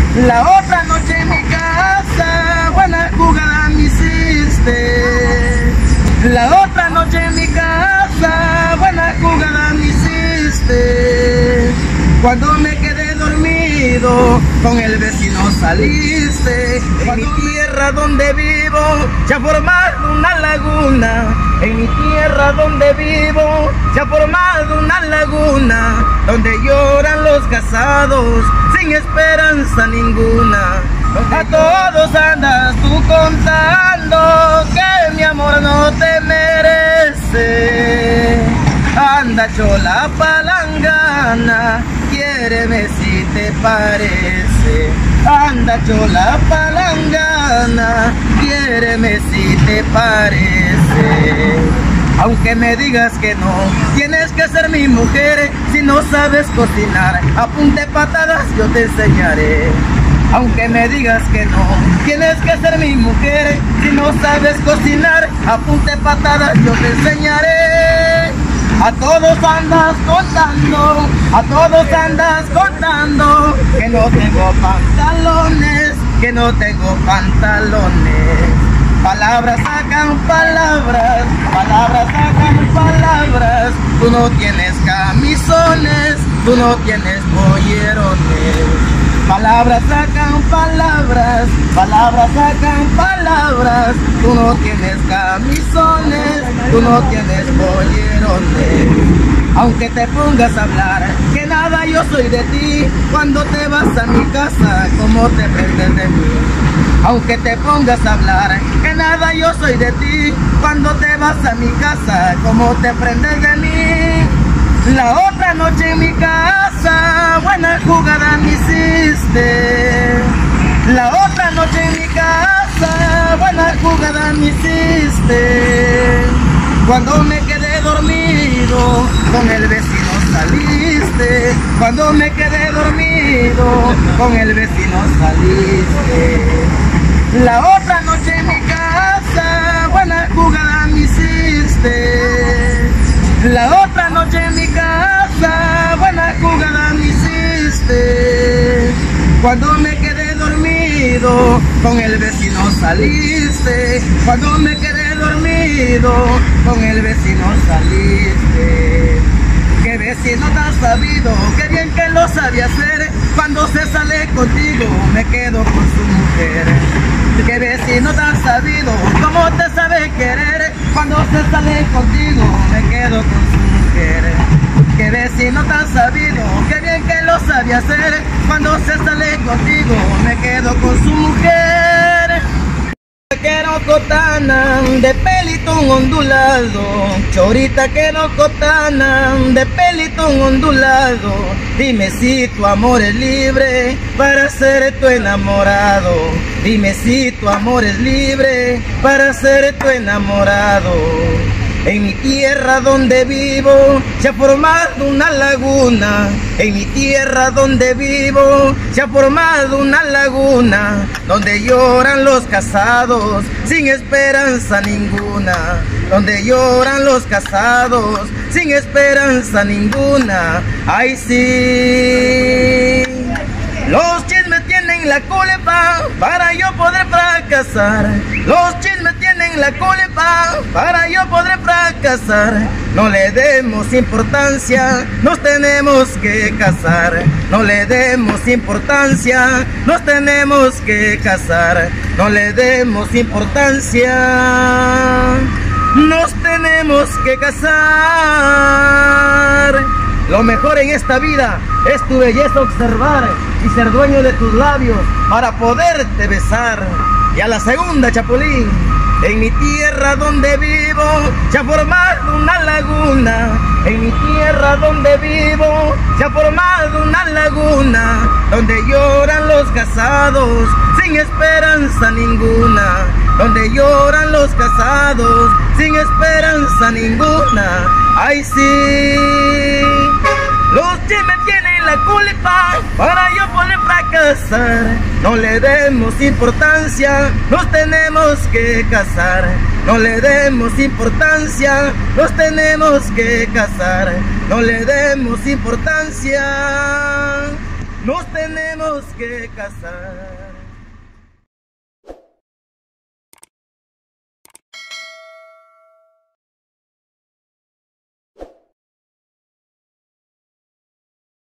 La otra noche en mi casa, buena jugada me hiciste. La otra noche en mi casa, buena jugada me hiciste. Cuando me quedé dormido, con el vecino saliste. En mi tierra donde vivo, se ha formado una laguna. En mi tierra donde vivo, se ha formado una laguna, donde lloran los casados, sin esperanza ninguna. A todos andas tú contando que mi amor no te merece. Anda chola palangana, quiéreme si te parece. Anda chola palangana, quiéreme si te parece. Aunque me digas que no, tienes que ser mi mujer. Si no sabes cocinar, apunte patadas, yo te enseñaré. Aunque me digas que no, tienes que ser mi mujer. Si no sabes cocinar, apunte patadas, yo te enseñaré. A todos andas contando, a todos andas contando que no tengo pantalones, que no tengo pantalones. Palabras sacan palabras, palabras sacan palabras. Tú no tienes camisones, tú no tienes pollerones. Palabras sacan palabras, palabras sacan palabras. Tú no tienes camisones, tú no tienes pollerones. Aunque te pongas a hablar que nada yo soy de ti, cuando te vas a mi casa, ¿cómo te prendes de mí? Aunque te pongas a hablar que nada yo soy de ti, cuando te vas a mi casa, ¿cómo te prendes de mí? La otra noche en mi casa, buena jugada me hiciste. La otra noche en mi casa, buena jugada me hiciste. Cuando me quedé dormido, con el vecino saliste. Cuando me quedé dormido, con el vecino saliste. La otra noche en mi casa, buena jugada me hiciste. La otra noche en mi casa, buena jugada me hiciste. Cuando me quedé dormido, con el vecino saliste. Cuando me quedé dormido, con el vecino saliste. Qué vecino tan sabido, qué bien que lo sabía hacer. Cuando se sale contigo, me quedo con su mujer. Qué vecino tan sabido, cómo te sabe querer. Cuando se sale contigo, me quedo con su mujer. Qué vecino tan sabido, qué bien que lo sabía hacer. Cuando se sale contigo, me quedo con su mujer. Que no cotanan de pelito ondulado, chorita que no cotanan de pelito ondulado. Dime si tu amor es libre para ser tu enamorado. Dime si tu amor es libre para ser tu enamorado. En mi tierra donde vivo se ha formado una laguna. En mi tierra donde vivo se ha formado una laguna, donde lloran los casados sin esperanza ninguna. Donde lloran los casados sin esperanza ninguna. Ay sí, los chismes tienen la culpa para yo poder fracasar. Los chismes tienen la culpa para yo poder fracasar. No le demos importancia, nos tenemos que casar. No le demos importancia, nos tenemos que casar. No le demos importancia, nos tenemos que casar. Lo mejor en esta vida es tu belleza observar y ser dueño de tus labios para poderte besar. Y a la segunda, Chapulín. En mi tierra donde vivo se ha formado una laguna. En mi tierra donde vivo se ha formado una laguna, donde lloran los casados sin esperanza ninguna. Donde lloran los casados sin esperanza ninguna. Ay sí, los chismes tienen la culpa para yo poder fracasar. No le demos importancia, nos tenemos que casar. No le demos importancia, nos tenemos que casar. No le demos importancia. nos tenemos que casar.